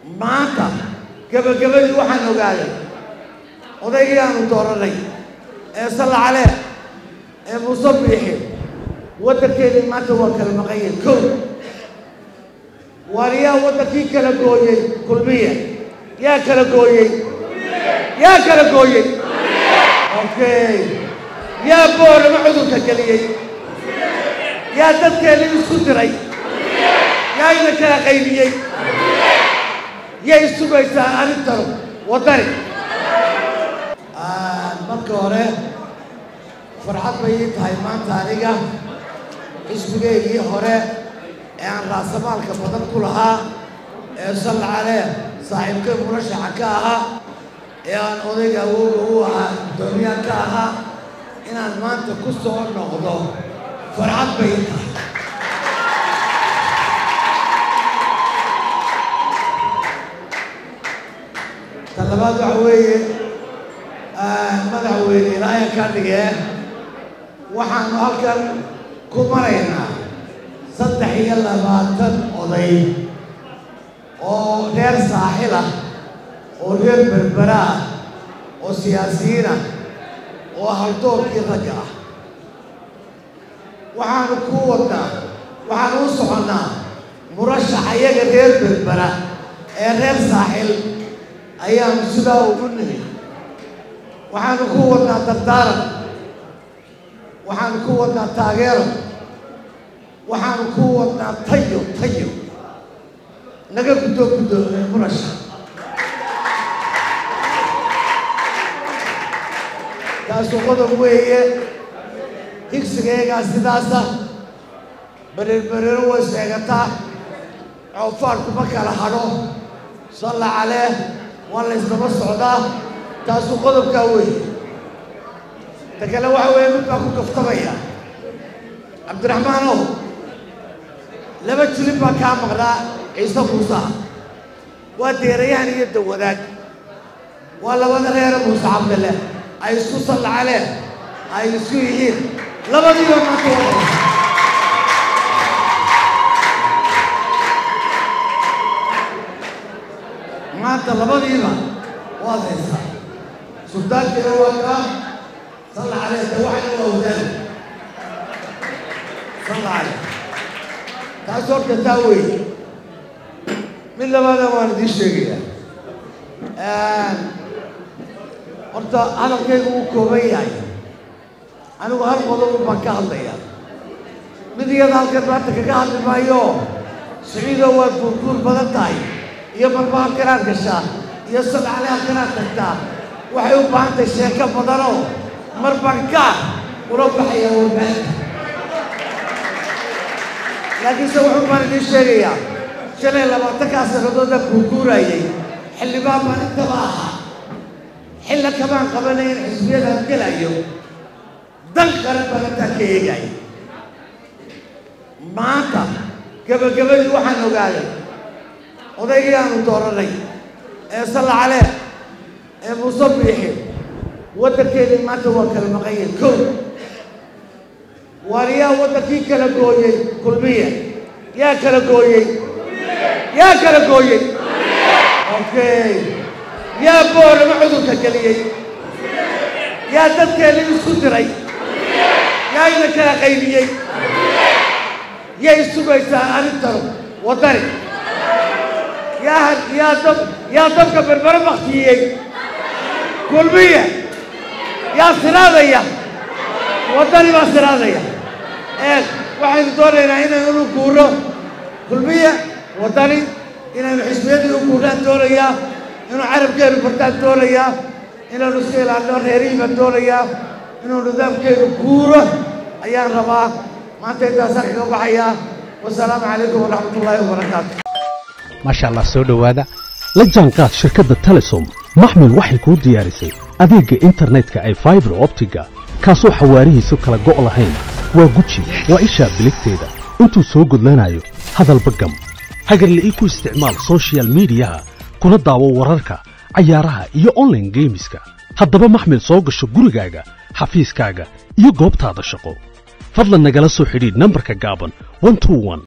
maanta gabagabadii waxaan ogaaday odaygii aanu dooranay ee salla calee ee Muuse Biixi waddankeedii maanta waa kala maqan yahay kow wariyaa waddankii kala gooyey kulmiye yaa kala gooyey okay yaa boorama cudurka geliyey yaa dadkeedii isku diray yaa ina kala qaybiyey yay sugaysaa arrintan waddani marka hore farxad bay ii tahay maanta aniga xisbigeygii hore ee aan raasamaalka badan ku lahaa ee salla calee saaxiibkay murashaxa ka ahaa ee aan odayga awowga u ahaa guddoomiyaha ka ahaa inaan maanta ku soo noqdo farxad bay ii tahay talabaad waxa weeye madaxweyne ilaahay ka dhigee waxaanu halkan ku maraynaa 23 oday oo reer saaxil ah oo reer berbera ah oo siyaasiyiin ah oo haldoorkii ragga ah waxaanu ku wadnaa waxaanu u soconnaa murashaxa iyaga reer berbera ee reer saaxil ayaanu sidaa ugu nimi waxaanu ku wadnaa dardaaran waxaanu ku wadnaa taageero waxaanu ku wadnaa tayo naga guddo murashax kaasuu qodob weeye higsigeegaa sidaasa bereerbereero way sheegataa coofaarku ma kala hadho salla calee waa la isdaba socdaa taasuu qodobkaa weeye ta kale waxa weeye mid baa ku kaftamaya cabdiraxmaanow 2 jilib baa kaa maqnaa ciise muuse waa deerayahan iyo dawadaag waa labada reere muuse cabdile ay isku salla calee ay isku yihiin labadiiba maanta waa maanta labadiiba waad haysaa suldaankeeda waa kaa salla calee dawaxna waa wadaag salla calee taas horta taa weeye mid labaada waan idiin sheegayaa horta hadalkaygu wuu kooban yahay anigu hal qodob baan ka hadlayaa mid iyada halkan maanta kaga hadli maayo siciido waa guurguur badan tahay iyo marba halkanaad gashaa iyo salla calee halkanaad tagtaa waxay u baahan tahay sheeko badanoo mar baan gaar ula baxaya warbaahinta laakiinse wuxuu baan idiin sheegayaa 25 sannadoodaan guurguurayay xildhibaan baan intaba ahaa xilla kamaan qabanayn xisbiyadaan gelayo dan qaran baan intaan ka eegaya maanta gabagabadii waxaan ogaaday odaygii aanu dooranay ee salla calee ee Muuse Biixi waddankeedii maanta waa kala maqan yahay kow wariyaa waddankii kala gooyey kulmiye yaa kala gooyey okay yaa boorama cudurka geliyey yaa dadkeedii isku diray yaa ina kala qaybiyey yay sugaysaa arrintan waddani yaa dabka berbere baktiyey kulmiye yaa siraadaya waddani baa siraadaya waxaynu doonaynaa inaynu u guuro kulmiye waddani inaynu xisbiyadii u guuraan doonayaa inuu carabkeenu bartaan doonayaa inaynu iska ilaalino reerihii baan doonayaa inuu nidaamkeenu guuro ayaan rabaa maanta intaasaan kaga baxayaa wasalaamu calaykum waraxmatullaahi wabarakaatu maasha allah soo dhowaada la jaanqaad shirkadda telesom maxmil waxay kuu diyaarisay adeegga internetka ay fiber optiga kaasoo xawaarihiisu kala go' lahayn waa guji waa ishaa biligteeda intuu soo gudlanayo hadalba gam hagarle ii ku isticmaal social miidiyaha kuna daawo wararka cayaaraha iyo online geemiska haddaba maxmil soo gasho gurigaaga xafiiskaaga iyo goobtaada shaqo fadlan nagala soo xidhiidh nambarka gaaban 121